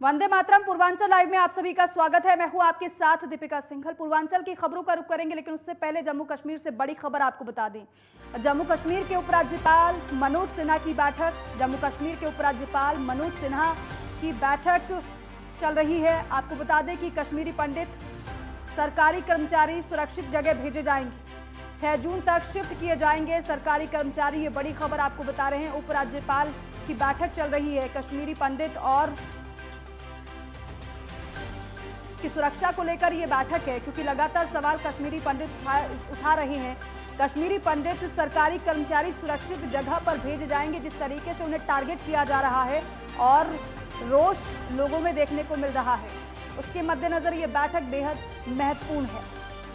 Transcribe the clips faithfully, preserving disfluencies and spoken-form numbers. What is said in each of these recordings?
Vande Mataram. Purvanchal live में आप सभी का स्वागत है। मैं हूं आपके साथ दीपिका सिंघल। पूर्वांचल की खबरों का रुख करेंगे, लेकिन उससे पहले जम्मू कश्मीर से बड़ी खबर आपको बता दें। जम्मू कश्मीर के उपराज्यपाल मनोज सिन्हा की बैठक जम्मू कश्मीर के उपराज्यपाल मनोज सिन्हा की बैठक चल रही है। आपको बता दें कि कश्मीरी पंडित सरकारी कर्मचारी सुरक्षित जगह भेजे जाएंगे। छह जून तक शिफ्ट किए जाएंगे सरकारी कर्मचारी। ये बड़ी खबर आपको बता रहे हैं। उपराज्यपाल की बैठक चल रही है। कश्मीरी पंडित और की सुरक्षा को लेकर ये बैठक है, क्योंकि लगातार सवाल कश्मीरी पंडित उठा, उठा रहे हैं। कश्मीरी पंडित सरकारी कर्मचारी सुरक्षित जगह पर भेजे जाएंगे। जिस तरीके से उन्हें टारगेट किया जा रहा है और रोष लोगों में देखने को मिल रहा है, उसके मद्देनजर ये बैठक बेहद महत्वपूर्ण है।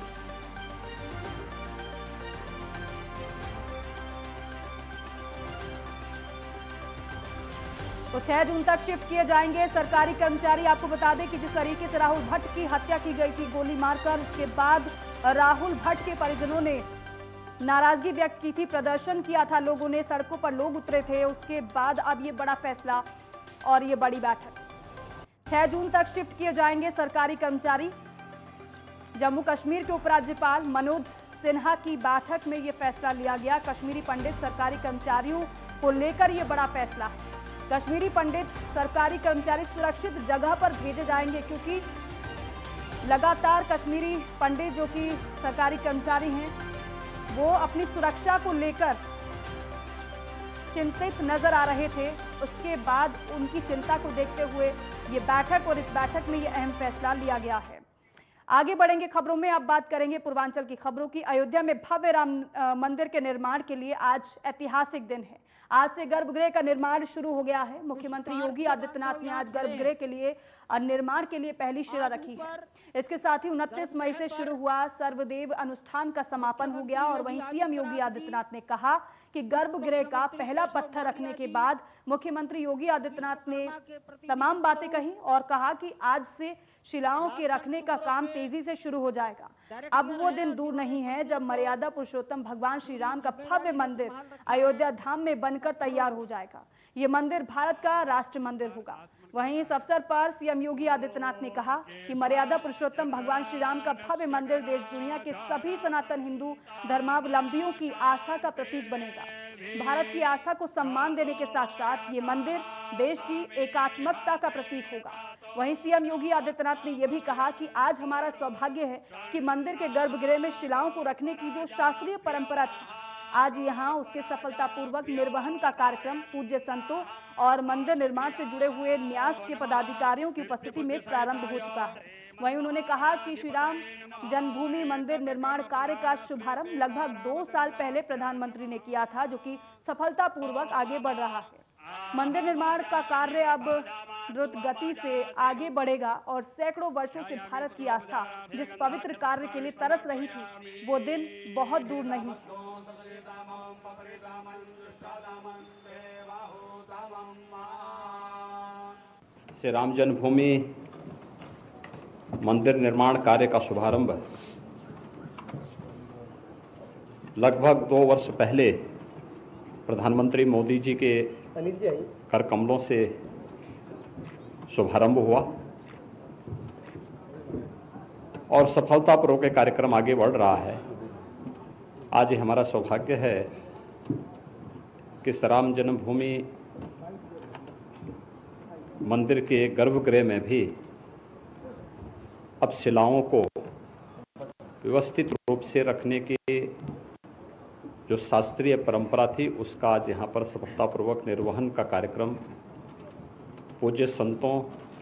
तो छह जून तक शिफ्ट किए जाएंगे सरकारी कर्मचारी। आपको बता दें कि जिस तरीके से राहुल भट्ट की हत्या की गई थी गोली मारकर, उसके बाद राहुल भट्ट के परिजनों ने नाराजगी व्यक्त की थी, प्रदर्शन किया था लोगों ने, सड़कों पर लोग उतरे थे। उसके बाद अब ये बड़ा फैसला और ये बड़ी बैठक। छह जून तक शिफ्ट किए जाएंगे सरकारी कर्मचारी। जम्मू कश्मीर के उपराज्यपाल मनोज सिन्हा की बैठक में ये फैसला लिया गया। कश्मीरी पंडित सरकारी कर्मचारियों को लेकर ये बड़ा फैसला है। कश्मीरी पंडित सरकारी कर्मचारी सुरक्षित जगह पर भेजे जाएंगे, क्योंकि लगातार कश्मीरी पंडित जो कि सरकारी कर्मचारी हैं, वो अपनी सुरक्षा को लेकर चिंतित नजर आ रहे थे। उसके बाद उनकी चिंता को देखते हुए ये बैठक और इस बैठक में ये अहम फैसला लिया गया है। आगे बढ़ेंगे खबरों में। अब बात करेंगे पूर्वांचल की खबरों की। अयोध्या में भव्य राम मंदिर के निर्माण के लिए आज ऐतिहासिक दिन है। आज से गर्भगृह का निर्माण शुरू हो गया है। मुख्यमंत्री योगी आदित्यनाथ ने आज गर्भगृह के लिए निर्माण के लिए पहली शिला रखी है। इसके साथ ही उनतीस मई से शुरू हुआ सर्वदेव अनुष्ठान का समापन हो गया। और वहीं सीएम योगी आदित्यनाथ ने कहा कि गर्भगृह का पहला पत्थर रखने के बाद मुख्यमंत्री योगी आदित्यनाथ ने तमाम बातें कही और कहा कि आज से शिलाओं के रखने का काम तेजी से शुरू हो जाएगा। अब वो दिन दूर नहीं है जब मर्यादा पुरुषोत्तम भगवान श्री राम का भव्य मंदिर अयोध्या धाम में बनकर तैयार हो जाएगा। ये मंदिर भारत का राष्ट्र मंदिर होगा। वहीं इस अवसर पर सीएम योगी आदित्यनाथ ने कहा कि मर्यादा पुरुषोत्तम भगवान श्री राम का भव्य मंदिर देश दुनिया के सभी सनातन हिंदू धर्मावलंबियों की आस्था का प्रतीक बनेगा। भारत की आस्था को सम्मान देने के साथ साथ ये मंदिर देश की एकात्मकता का प्रतीक होगा। वहीं सीएम योगी आदित्यनाथ ने यह भी कहा कि आज हमारा सौभाग्य है कि मंदिर के गर्भगृह में शिलाओं को रखने की जो शास्त्रीय परंपरा थी, आज यहां उसके सफलतापूर्वक निर्वहन का कार्यक्रम पूज्य संतों और मंदिर निर्माण से जुड़े हुए न्यास के पदाधिकारियों की उपस्थिति में प्रारंभ हो चुका है। वहीं उन्होंने कहा कि श्री राम जन्मभूमि मंदिर निर्माण कार्य का शुभारंभ लगभग दो साल पहले प्रधानमंत्री ने किया था, जो कि सफलतापूर्वक आगे बढ़ रहा है। मंदिर निर्माण का कार्य अब द्रुत गति से आगे बढ़ेगा और सैकड़ों वर्षों से भारत की आस्था जिस पवित्र कार्य के लिए तरस रही थी, वो दिन बहुत दूर नहीं। श्री राम जन्मभूमि मंदिर निर्माण कार्य का शुभारंभ लगभग दो वर्ष पहले प्रधानमंत्री मोदी जी के कर कमलों से शुभारंभ हुआ और सफलतापूर्वक ये कार्यक्रम आगे बढ़ रहा है। आज हमारा सौभाग्य है कि श्री राम जन्मभूमि मंदिर के गर्भगृह में भी अब शिलाओं को व्यवस्थित रूप से रखने की जो शास्त्रीय परंपरा थी, उसका आज यहाँ पर सफलतापूर्वक निर्वहन का कार्यक्रम पूज्य संतों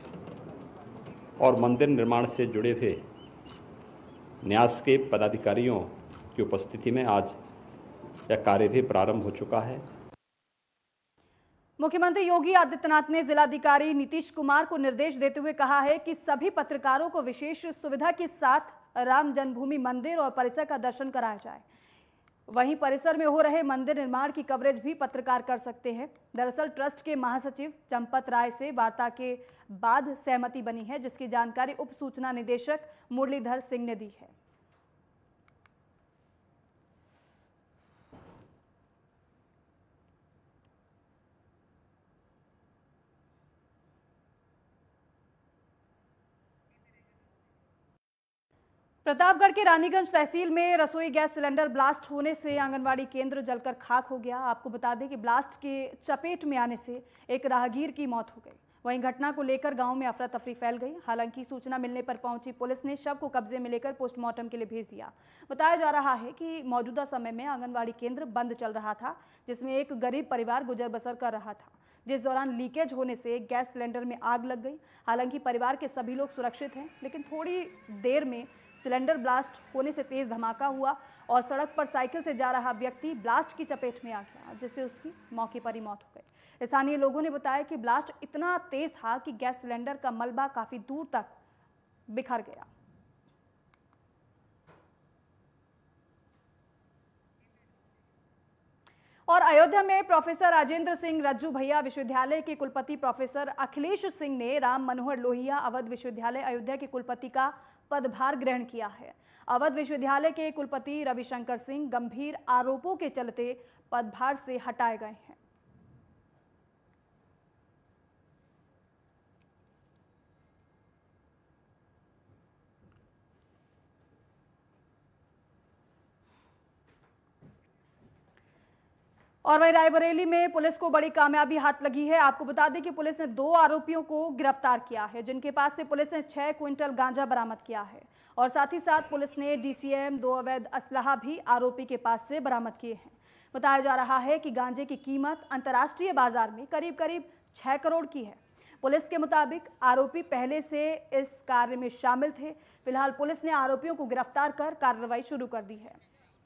और मंदिर निर्माण से जुड़े हुए न्यास के पदाधिकारियों की उपस्थिति में आज यह कार्य भी प्रारंभ हो चुका है। मुख्यमंत्री योगी आदित्यनाथ ने जिलाधिकारी नीतीश कुमार को निर्देश देते हुए कहा है कि सभी पत्रकारों को विशेष सुविधा के साथ राम जन्मभूमि मंदिर और परिसर का दर्शन कराया जाए। वहीं परिसर में हो रहे मंदिर निर्माण की कवरेज भी पत्रकार कर सकते हैं। दरअसल ट्रस्ट के महासचिव चंपत राय से वार्ता के बाद सहमति बनी है, जिसकी जानकारी उप सूचना निदेशक मुरलीधर सिंह ने दी है। प्रतापगढ़ के रानीगंज तहसील में रसोई गैस सिलेंडर ब्लास्ट होने से आंगनवाड़ी केंद्र जलकर खाक हो गया। आपको बता दें कि ब्लास्ट के चपेट में आने से एक राहगीर की मौत हो गई। वहीं घटना को लेकर गांव में अफरा तफरी फैल गई। हालांकि सूचना मिलने पर पहुंची पुलिस ने शव को कब्जे में लेकर पोस्टमार्टम के लिए भेज दिया। बताया जा रहा है कि मौजूदा समय में आंगनवाड़ी केंद्र बंद चल रहा था, जिसमें एक गरीब परिवार गुजर बसर कर रहा था, जिस दौरान लीकेज होने से गैस सिलेंडर में आग लग गई। हालांकि परिवार के सभी लोग सुरक्षित हैं, लेकिन थोड़ी देर में सिलेंडर ब्लास्ट होने से तेज धमाका हुआ और सड़क पर साइकिल से जा रहा व्यक्ति ब्लास्ट की चपेट में आ गया, जिससे उसकी मौके पर ही मौत हो गई। स्थानीय लोगों ने बताया कि ब्लास्ट इतना तेज था कि गैस सिलेंडर का मलबा काफी दूर तक बिखर गया। और अयोध्या में प्रोफेसर राजेंद्र सिंह रज्जू भैया विश्वविद्यालय के कुलपति प्रोफेसर अखिलेश सिंह ने राम मनोहर लोहिया अवध विश्वविद्यालय अयोध्या के कुलपति का पदभार ग्रहण किया है। अवध विश्वविद्यालय के कुलपति रविशंकर सिंह गंभीर आरोपों के चलते पदभार से हटाए गए हैं। और वहीं रायबरेली में पुलिस को बड़ी कामयाबी हाथ लगी है। आपको बता दें कि पुलिस ने दो आरोपियों को गिरफ्तार किया है, जिनके पास से पुलिस ने छह क्विंटल गांजा बरामद किया है और साथ ही साथ पुलिस ने डीसीएम दो अवैध असलाहा भी आरोपी के पास से बरामद किए हैं। बताया जा रहा है कि गांजे की कीमत अंतर्राष्ट्रीय बाजार में करीब करीब छह करोड़ की है। पुलिस के मुताबिक आरोपी पहले से इस कार्य में शामिल थे। फिलहाल पुलिस ने आरोपियों को गिरफ्तार कर कार्रवाई शुरू कर दी है।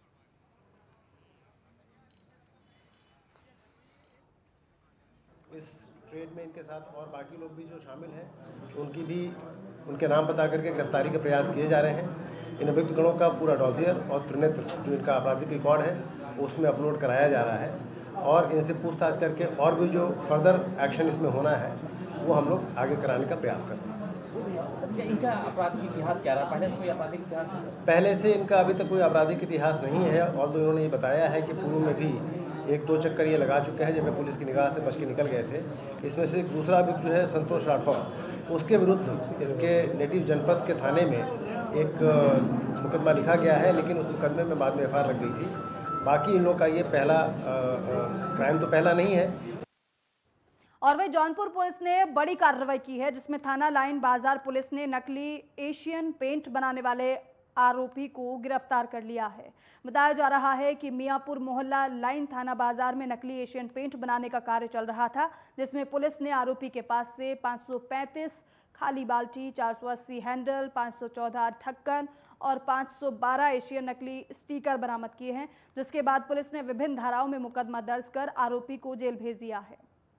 इस ट्रेड में इनके साथ और बाकी लोग भी जो शामिल हैं, उनकी भी उनके नाम पता करके गिरफ्तारी के प्रयास किए जा रहे हैं। इन अभियुक्त गणों का पूरा डॉसियर और त्रिनेत्र जो इनका आपराधिक रिकॉर्ड है उसमें अपलोड कराया जा रहा है और इनसे पूछताछ करके और भी जो फर्दर एक्शन इसमें होना है वो हम लोग आगे कराने का प्रयास कर रहे हैं। सर, इनका आपराधिक इतिहास क्या रहा? पहले कोई आपराधिक इतिहास? पहले से इनका अभी तक कोई आपराधिक इतिहास नहीं है और तो इन्होंने ये बताया है कि पूर्व में भी एक दो चक्कर ये लगा चुके हैं, जब मैं पुलिस की निगाह से बच के निकल गए थे। इसमें से एक दूसरा अभियुक्त जो है संतोष राठौर, उसके विरुद्ध इसके नेटिव जनपद के थाने में एक मुकदमा लिखा गया है, लेकिन उस मुकदमे में बाद में एफ आई आर लग गई थी। बाकी इन लोग का ये पहला क्राइम तो पहला नहीं है। और वही जौनपुर पुलिस ने बड़ी कार्रवाई की है, जिसमें थाना लाइन बाजार पुलिस ने नकली एशियन पेंट बनाने वाले आरोपी को गिरफ्तार कर लिया है। बताया जा रहा है कि मियाँपुर मोहल्ला लाइन थाना बाजार में नकली एशियन पेंट बनाने का कार्य चल रहा था, जिसमें पुलिस ने आरोपी के पास से पाँच सौ पैंतीस खाली बाल्टी, चार सौ अस्सी हैंडल, पाँच सौ चौदह ढक्कन और पाँच सौ बारह एशियन नकली स्टिकर बरामद किए हैं, जिसके बाद पुलिस ने विभिन्न धाराओं में मुकदमा दर्ज कर आरोपी को जेल भेज दिया है।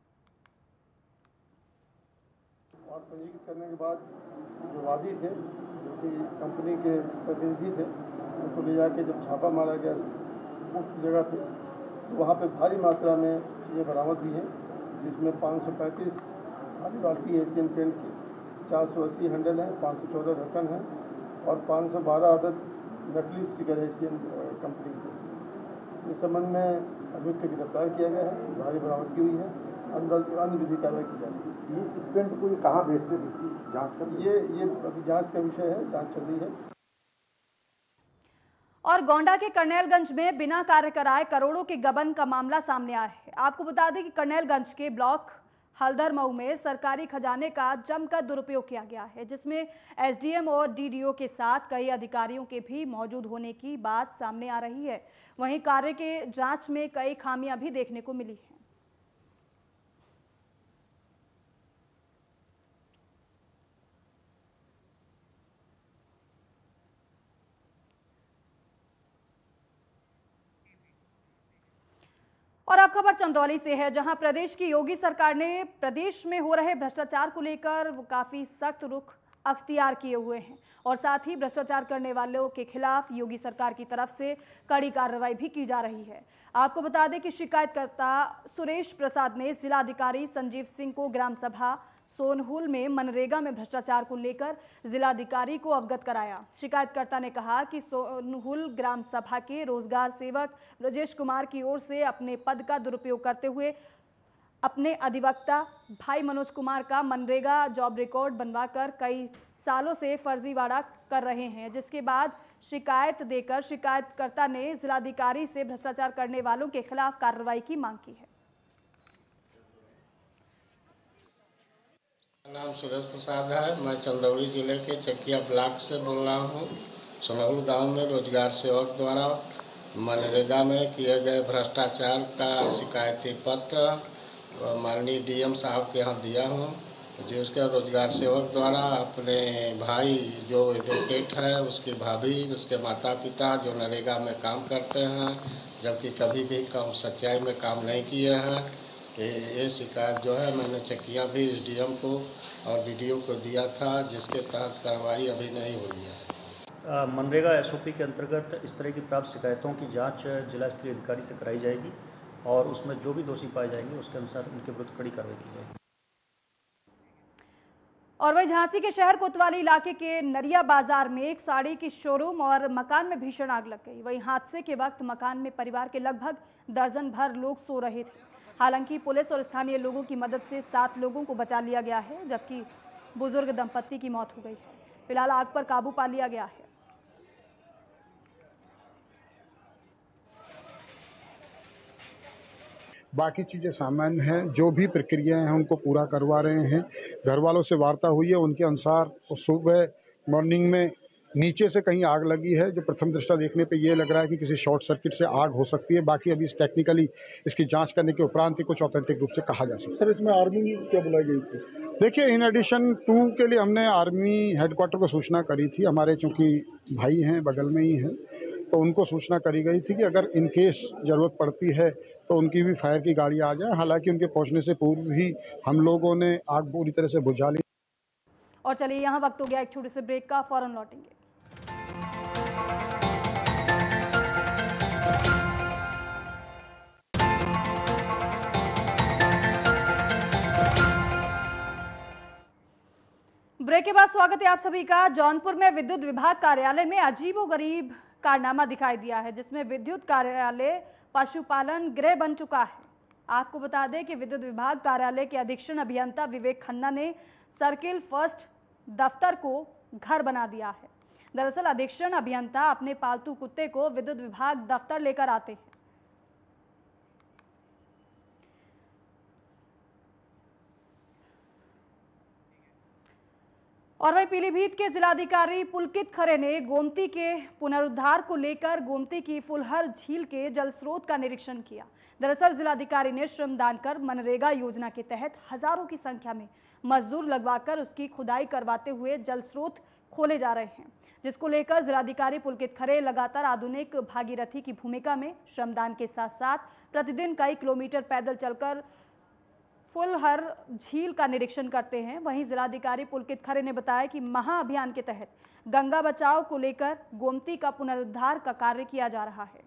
और पंजीकृत करने के बाद जो वादी थे, जो कि कंपनी के प्रतिनिधि थे, उनको ले जाके जब छापा मारा गया उस जगह पे, तो वहाँ पे भारी मात्रा में चीज़ें बरामद हुई हैं, जिसमें पाँच सौ पैंतीस खाली बाल्टी एशियन पेंट की, चार सौ अस्सी हैंडल हैं, पाँच सौ चौदह ढक्कन हैं और पाँच सौ बारह अदद नकली स्टिकर एशियन कंपनी के। इस संबंध में अभियुक्त को गिरफ्तार किया गया है, भारी बरामदगी हुई है, अंदर अन्य विधि कार्रवाई की जा रही है। ये इस पेंट को ये कहाँ बेचते थे? जांच कर ये ये अभी जांच का विषय है, जांच चल रही है। और गोंडा के करनेलगंज में बिना कार्य कराए करोड़ों के गबन का मामला सामने आया है। आपको बता दें कि करनेलगंज के ब्लॉक हल्दर मऊ में सरकारी खजाने का जमकर दुरुपयोग किया गया है, जिसमें एसडीएम और डीडीओ के साथ कई अधिकारियों के भी मौजूद होने की बात सामने आ रही है। वहीं कार्य के जांच में कई खामियां भी देखने को मिली हैं। और अब खबर चंदौली से है, जहां प्रदेश की योगी सरकार ने प्रदेश में हो रहे भ्रष्टाचार को लेकर काफी सख्त रुख अख्तियार किए हुए हैं और साथ ही भ्रष्टाचार करने वालों के खिलाफ योगी सरकार की तरफ से कड़ी कार्रवाई भी की जा रही है। आपको बता दें कि शिकायतकर्ता सुरेश प्रसाद ने जिलाधिकारी संजीव सिंह को ग्राम सभा सोनहुल में मनरेगा में भ्रष्टाचार को लेकर जिलाधिकारी को अवगत कराया। शिकायतकर्ता ने कहा कि सोनहुल ग्राम सभा के रोजगार सेवक ब्रजेश कुमार की ओर से अपने पद का दुरुपयोग करते हुए अपने अधिवक्ता भाई मनोज कुमार का मनरेगा जॉब रिकॉर्ड बनवाकर कई सालों से फर्जीवाड़ा कर रहे हैं, जिसके बाद शिकायत देकर शिकायतकर्ता ने जिलाधिकारी से भ्रष्टाचार करने वालों के खिलाफ कार्रवाई की मांग की है। नाम सुरेश प्रसाद है। मैं चंदौली जिले के चकिया ब्लॉक से बोल रहा हूँ। सोनौर गांव में रोजगार सेवक द्वारा मनरेगा में किए गए भ्रष्टाचार का शिकायती पत्र माननीय डीएम साहब के यहाँ दिया हूँ, जिसके रोजगार सेवक द्वारा अपने भाई जो एडवोकेट है, उसकी भाभी, उसके माता पिता जो नरेगा में काम करते हैं, जबकि कभी भी काम सच्चाई में काम नहीं किए हैं, ये शिकायत जो है मैंने चकिया भी एसडीएम को और वीडियो को दिया था, जिसके तहत कार्रवाई अभी नहीं हुई है। मनरेगा एसओपी के अंतर्गत इस तरह की प्राप्त शिकायतों की जांच जिला स्तरीय अधिकारी से कराई जाएगी और उसमें जो भी दोषी पाए जाएंगे उसके अनुसार उनके विरुद्ध कड़ी कार्रवाई की जाएगी। और वही झांसी के शहर कोतवाली इलाके के नरिया बाजार में एक साड़ी की शोरूम और मकान में भीषण आग लग गई। वही हादसे के वक्त मकान में परिवार के लगभग दर्जन भर लोग सो रहे थे। हालांकि पुलिस और स्थानीय लोगों की मदद से सात लोगों को बचा लिया गया है, जबकि बुजुर्ग दंपत्ति की मौत हो गई है। फिलहाल आग पर काबू पा लिया गया है। बाकी चीज़ें सामान्य हैं, जो भी प्रक्रियाएं हैं उनको पूरा करवा रहे हैं। घर वालों से वार्ता हुई है, उनके अनुसार सुबह मॉर्निंग में नीचे से कहीं आग लगी है, जो प्रथम दृष्टया देखने पे ये लग रहा है कि किसी शॉर्ट सर्किट से आग हो सकती है। बाकी अभी इस टेक्निकली इसकी जांच करने के उपरांत ही कुछ ऑथेंटिक रूप से कहा जा सकता है। सर, इसमें आर्मी क्या बुलाई गई थी? देखिए, इन एडिशन टू के लिए हमने आर्मी हेडक्वार्टर को सूचना करी थी। हमारे चूँकि भाई हैं, बगल में ही हैं, तो उनको सूचना करी गई थी कि अगर इन केस ज़रूरत पड़ती है तो उनकी भी फायर की गाड़ी आ जाए। हालांकि उनके पहुंचने से पूर्व ही हम लोगों ने आग पूरी तरह से बुझा ली। और चलिए, यहाँ वक्त हो गया एक छोटे से ब्रेक का, फौरन लौटेंगे। ब्रेक के बाद स्वागत है आप सभी का। जौनपुर में विद्युत विभाग कार्यालय में अजीबोगरीब कारनामा दिखाई दिया है, जिसमें विद्युत कार्यालय पशुपालन गृह बन चुका है। आपको बता दें कि विद्युत विभाग कार्यालय के अधीक्षण अभियंता विवेक खन्ना ने सर्किल फर्स्ट दफ्तर को घर बना दिया है। दरअसल अधीक्षण अभियंता अपने पालतू कुत्ते को विद्युत विभाग दफ्तर लेकर आते हैं। और वही पीलीभीत के जिलाधिकारी पुलकित खरे ने गोमती के पुनरुद्धार को लेकर गोमती की फुलहर झील के जल स्रोत का निरीक्षण किया। दरअसल जिलाधिकारी ने श्रमदान कर मनरेगा योजना के तहत हजारों की संख्या में मजदूर लगवाकर उसकी खुदाई करवाते हुए जल स्रोत खोले जा रहे हैं, जिसको लेकर जिलाधिकारी पुलकित खरे लगातार आधुनिक भागीरथी की भूमिका में श्रमदान के साथ साथ प्रतिदिन कई किलोमीटर पैदल चलकर फुलहर झील का निरीक्षण करते हैं। वहीं जिलाधिकारी पुलकित खरे ने बताया कि महाअभियान के तहत गंगा बचाओ को लेकर गोमती का पुनरुद्धार का कार्य किया जा रहा है।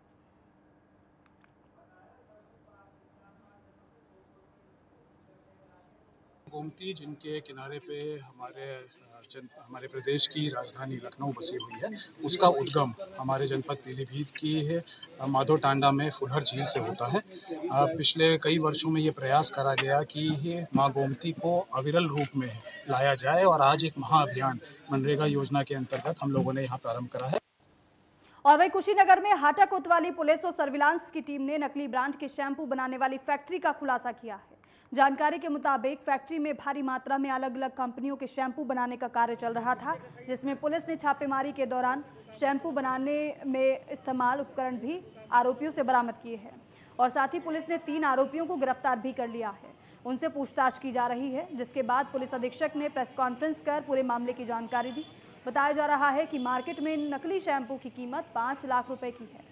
गोमती, जिनके किनारे पे हमारे जन हमारे प्रदेश की राजधानी लखनऊ बसी हुई है, उसका उद्गम हमारे जनपद पीलीभीत की है माधो टांडा में फुलहर झील से होता है। पिछले कई वर्षों में ये प्रयास करा गया कि माँ गोमती को अविरल रूप में लाया जाए और आज एक महाअभियान मनरेगा योजना के अंतर्गत हम लोगों ने यहाँ प्रारंभ करा है। और वही कुशीनगर में हाटा कोतवाली पुलिस और सर्विलांस की टीम ने नकली ब्रांड के शैंपू बनाने वाली फैक्ट्री का खुलासा किया है। जानकारी के मुताबिक फैक्ट्री में भारी मात्रा में अलग अलग कंपनियों के शैंपू बनाने का कार्य चल रहा था, जिसमें पुलिस ने छापेमारी के दौरान शैंपू बनाने में इस्तेमाल उपकरण भी आरोपियों से बरामद किए हैं। और साथ ही पुलिस ने तीन आरोपियों को गिरफ्तार भी कर लिया है। उनसे पूछताछ की जा रही है, जिसके बाद पुलिस अधीक्षक ने प्रेस कॉन्फ्रेंस कर पूरे मामले की जानकारी दी। बताया जा रहा है कि मार्केट में नकली शैंपू की कीमत पाँच लाख रुपए की है।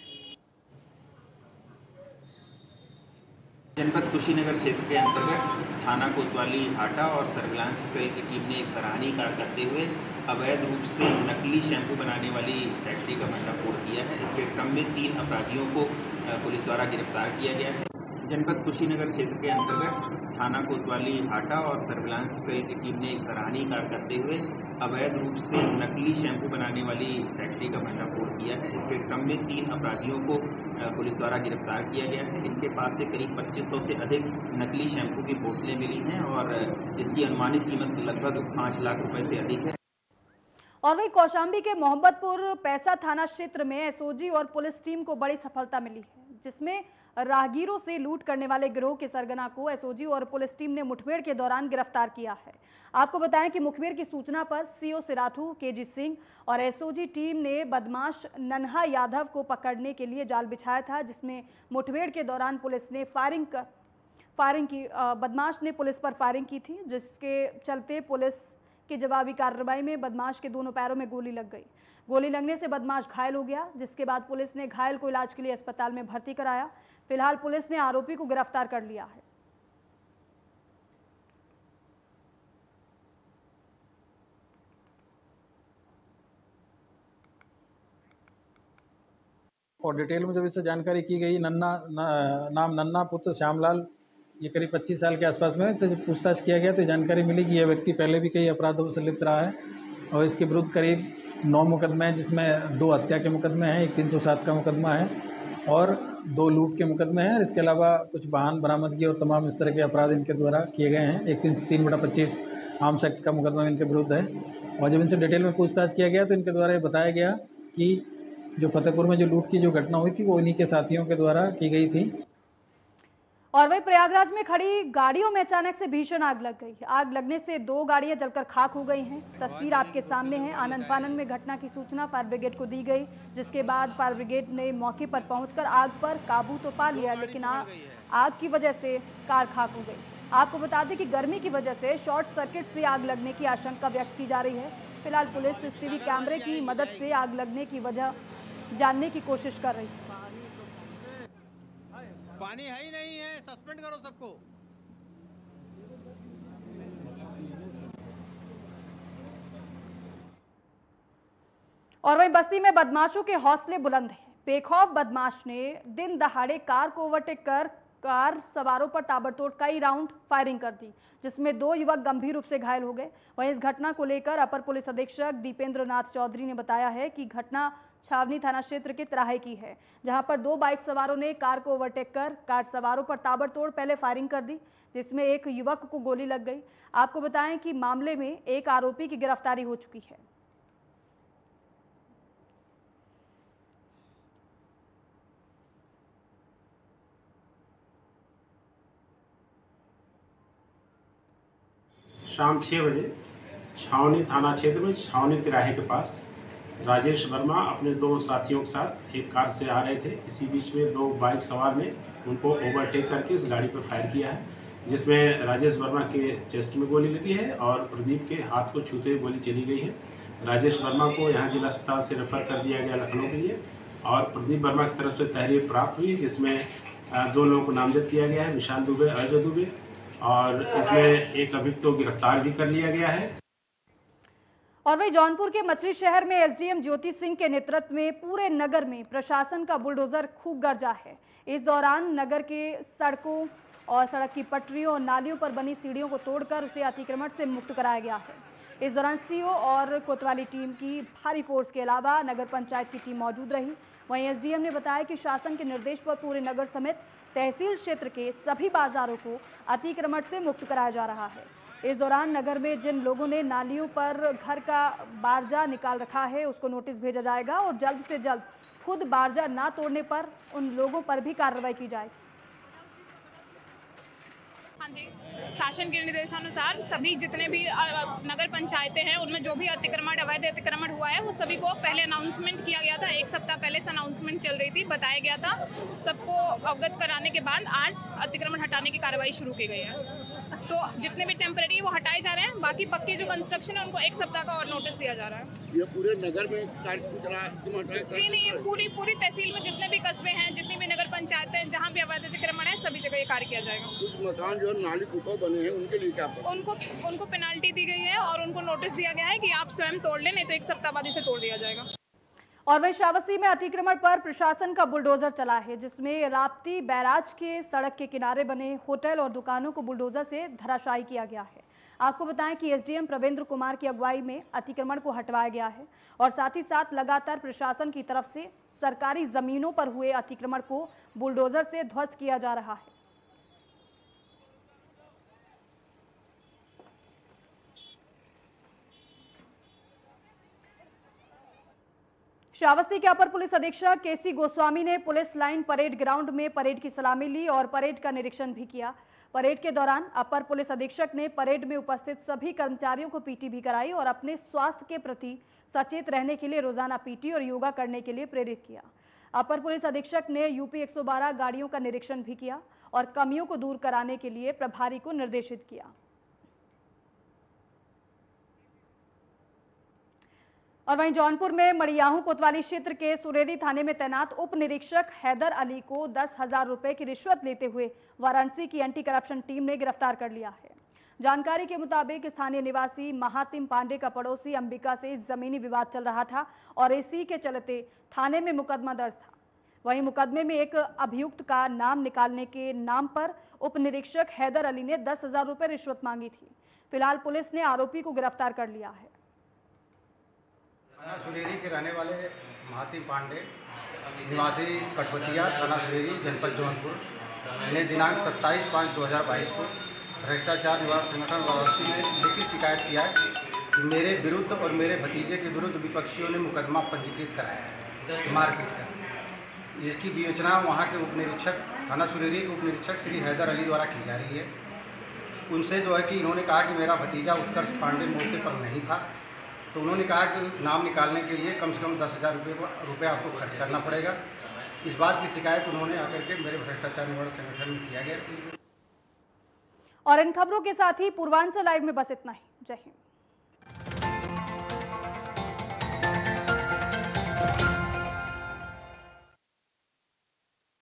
जनपद कुशीनगर क्षेत्र के अंतर्गत थाना कोतवाली हाटा और सर्विलांस सेल की टीम ने एक सराहनीय कार्य करते हुए अवैध रूप से नकली शैंपू बनाने वाली फैक्ट्री का भंडाफोड़ किया है। इससे क्रम में तीन अपराधियों को पुलिस द्वारा गिरफ्तार किया गया है। जनपद कुशीनगर क्षेत्र के अंतर्गत थाना कोतवाली हाटा और सर्विलांस सेल की टीम ने एक सराहनीय कार्य करते हुए अवैध रूप से नकली शैंपू बनाने वाली फैक्ट्री का भंडाफोड़ किया है। इससे क्रम में तीन अपराधियों को पुलिस द्वारा गिरफ्तार किया गया है। इनके पास से करीब पच्चीस सौ से अधिक नकली शैंपू की बोतलें मिली हैं और इसकी अनुमानित कीमत लगभग पाँच लाख रुपए से अधिक है। और वहीं कौशाम्बी के मोहम्मदपुर पैसा थाना क्षेत्र में एसओजी और पुलिस टीम को बड़ी सफलता मिली है, जिसमें राहगीरों से लूट करने वाले गिरोह के सरगना को एसओजी और पुलिस टीम ने मुठभेड़ के दौरान गिरफ्तार किया है। आपको बताएं कि मुखबिर की सूचना पर सीओ सिराथू, केजी सिंह और एसओजी टीम ने बदमाश नन्हा यादव को पकड़ने के लिए जाल बिछाया था, जिसमें मुठभेड़ के दौरान पुलिस ने फायरिंग कर, फायरिंग की बदमाश ने पुलिस पर फायरिंग की थी, जिसके चलते पुलिस की जवाबी कार्रवाई में बदमाश के दोनों पैरों में गोली लग गई। गोली लगने से बदमाश घायल हो गया, जिसके बाद पुलिस ने घायल को इलाज के लिए अस्पताल में भर्ती कराया। फिलहाल पुलिस ने आरोपी को गिरफ्तार कर लिया है। और डिटेल में जब इससे जानकारी की गई, नन्ना न, नाम नन्ना पुत्र श्यामलाल, ये करीब पच्चीस साल के आसपास में, इससे जब पूछताछ किया गया तो जानकारी मिली कि यह व्यक्ति पहले भी कई अपराधों से लिप्त रहा है और इसके विरुद्ध करीब नौ मुकदमे हैं, जिसमें दो हत्या के मुकदमे हैं, एक तीन सौ सात का मुकदमा है और दो लूट के मुकदमे हैं। इसके अलावा कुछ वाहन बरामदगी और तमाम इस तरह के अपराध इनके द्वारा किए गए हैं। एक तीन तीन बटा पच्चीस आर्म्स एक्ट का मुकदमा इनके विरुद्ध है। और जब इनसे डिटेल में पूछताछ किया गया तो इनके द्वारा ये बताया गया कि जो फतेहपुर में जो लूट की जो घटना हुई थी वो इन्हीं के साथियों के द्वारा की गई थी। और वही प्रयागराज में खड़ी गाड़ियों में अचानक से भीषण आग लग गई। आग लगने से दो गाड़ियां जलकर खाक हो गई हैं। तस्वीर आपके सामने है। आनंद फानन में घटना की सूचना फायर ब्रिगेड को दी गई, जिसके बाद फायर ब्रिगेड ने मौके पर पहुंचकर आग पर काबू तो पा लिया, लेकिन आग, आग की वजह से कार खाक हो गई। आपको बता दें कि गर्मी की वजह से शॉर्ट सर्किट से आग लगने की आशंका व्यक्त की जा रही है। फिलहाल पुलिस सीसीटीवी कैमरे की मदद से आग लगने की वजह जानने की कोशिश कर रही है। पानी है ही नहीं है, सस्पेंड करो सबको। और वहीं बस्ती में बदमाशों के हौसले बुलंद हैं। बेखौफ बदमाश ने दिन दहाड़े कार को ओवरटेक कर कार सवारों पर ताबड़तोड़ कई राउंड फायरिंग कर दी, जिसमें दो युवक गंभीर रूप से घायल हो गए। वहीं इस घटना को लेकर अपर पुलिस अधीक्षक दीपेंद्र नाथ चौधरी ने बताया है कि घटना छावनी थाना क्षेत्र के तिराहे की है, जहां पर दो बाइक सवारों ने कार को ओवरटेक कर कार सवारों पर ताबड़तोड़ पहले फायरिंग कर दी, जिसमें एक युवक को गोली लग गई। आपको बताएं कि मामले में एक आरोपी की गिरफ्तारी हो चुकी है। शाम छः बजे छावनी थाना क्षेत्र में छावनी तिराहे के पास राजेश वर्मा अपने दो साथियों के साथ एक कार से आ रहे थे। इसी बीच में दो बाइक सवार ने उनको ओवरटेक करके उस गाड़ी पर फायर किया है, जिसमें राजेश वर्मा के चेस्ट में गोली लगी है और प्रदीप के हाथ को छूते हुए गोली चली गई है। राजेश वर्मा को यहाँ जिला अस्पताल से रेफर कर दिया गया लखनऊ के लिए और प्रदीप वर्मा की तरफ से तहरीर प्राप्त हुई, जिसमें दो लोगों को नामजद किया गया है, विशाल दुबे, अजय दुबे, और इसमें एक अभियुक्त को गिरफ्तार भी कर लिया गया है। और वही जौनपुर के मछली शहर में एसडीएम ज्योति सिंह के नेतृत्व में पूरे नगर में प्रशासन का बुलडोजर खूब गरजा है। इस दौरान नगर के सड़कों और सड़क की पटरियों और नालियों पर बनी सीढ़ियों को तोड़कर उसे अतिक्रमण से मुक्त कराया गया है। इस दौरान सीओ और कोतवाली टीम की भारी फोर्स के अलावा नगर पंचायत की टीम मौजूद रही। वहीं एसडीएम ने बताया कि शासन के निर्देश पर पूरे नगर समेत तहसील क्षेत्र के सभी बाजारों को अतिक्रमण से मुक्त कराया जा रहा है। इस दौरान नगर में जिन लोगों ने नालियों पर घर का बारजा निकाल रखा है उसको नोटिस भेजा जाएगा और जल्द से जल्द खुद बारजा ना तोड़ने पर उन लोगों पर भी कार्रवाई की जाएगी। हाँ जी, शासन के निर्देशानुसार सभी जितने भी नगर पंचायतें हैं उनमें जो भी अतिक्रमण अवैध अतिक्रमण हुआ है वो सभी को पहले अनाउंसमेंट किया गया था। एक सप्ताह पहले से अनाउंसमेंट चल रही थी, बताया गया था। सबको अवगत कराने के बाद आज अतिक्रमण हटाने की कार्रवाई शुरू की गई है। तो जितने भी टेम्परेरी वो हटाए जा रहे हैं, बाकी पक्के जो कंस्ट्रक्शन है उनको एक सप्ताह का और नोटिस दिया जा रहा है। ये पूरे नगर में जी नहीं, पूरी पूरी तहसील में जितने भी कस्बे हैं, जितनी भी नगर पंचायतें हैं, जहाँ भी अवैध अतिक्रमण है, सभी जगह ये कार्य किया जाएगा। कुछ मकान जो नाली कुपा बने हैं उनके लिए क्या उनको उनको पेनाल्टी दी गई है और उनको नोटिस दिया गया है कि आप स्वयं तोड़ लें, नहीं तो एक सप्ताह बाद इसे तोड़ दिया जाएगा। और वहीं श्रावस्ती में अतिक्रमण पर प्रशासन का बुलडोजर चला है, जिसमें राप्ती बैराज के सड़क के किनारे बने होटल और दुकानों को बुलडोजर से धराशायी किया गया है। आपको बताएं कि एसडीएम प्रवेंद्र कुमार की अगुवाई में अतिक्रमण को हटवाया गया है और साथ ही साथ लगातार प्रशासन की तरफ से सरकारी जमीनों पर हुए अतिक्रमण को बुलडोजर से ध्वस्त किया जा रहा है। श्रावस्ती के अपर पुलिस अधीक्षक केसी गोस्वामी ने पुलिस लाइन परेड ग्राउंड में परेड की सलामी ली और परेड का निरीक्षण भी किया। परेड के दौरान अपर पुलिस अधीक्षक ने परेड में उपस्थित सभी कर्मचारियों को पीटी भी कराई और अपने स्वास्थ्य के प्रति सचेत रहने के लिए रोजाना पीटी और योगा करने के लिए प्रेरित किया। अपर पुलिस अधीक्षक ने यूपी एक सौ बारह गाड़ियों का निरीक्षण भी किया और कमियों को दूर कराने के लिए प्रभारी को निर्देशित किया। और वहीं जौनपुर में मड़ियाहू कोतवाली क्षेत्र के सुरेरी थाने में तैनात उप निरीक्षक हैदर अली को दस हजार रुपए की रिश्वत लेते हुए वाराणसी की एंटी करप्शन टीम ने गिरफ्तार कर लिया है। जानकारी के मुताबिक स्थानीय निवासी महातिम पांडे का पड़ोसी अंबिका से जमीनी विवाद चल रहा था और इसी के चलते थाने में मुकदमा दर्ज था। वहीं मुकदमे में एक अभियुक्त का नाम निकालने के नाम पर उप निरीक्षक हैदर अली ने दस हजार रुपए रिश्वत मांगी थी। फिलहाल पुलिस ने आरोपी को गिरफ्तार कर लिया है। थाना सुरेरी के रहने वाले महातिम पांडे निवासी कठवतिया थाना सुरेरी जनपद जौनपुर ने दिनांक सत्ताईस पाँच दो हज़ार बाईस को भ्रष्टाचार निवारण संगठन वाराणसी में लिखित शिकायत किया है कि मेरे विरुद्ध और मेरे भतीजे के विरुद्ध विपक्षियों ने मुकदमा पंजीकृत कराया है मारपीट का, जिसकी विवेचना वहाँ के उप निरीक्षक थाना सुरेरी के उप निरीक्षक श्री हैदर अली द्वारा की जा रही है। उनसे जो है कि इन्होंने कहा कि मेरा भतीजा उत्कर्ष पांडे मौके पर नहीं था, तो उन्होंने कहा कि नाम निकालने के लिए कम से कम दस हज़ार रुपये को रुपये आपको खर्च करना पड़ेगा। इस बात की शिकायत उन्होंने आकर के मेरे भ्रष्टाचार निवारण संगठन में किया गया। और इन खबरों के साथ ही पूर्वांचल लाइव में बस इतना ही। जय हिंद।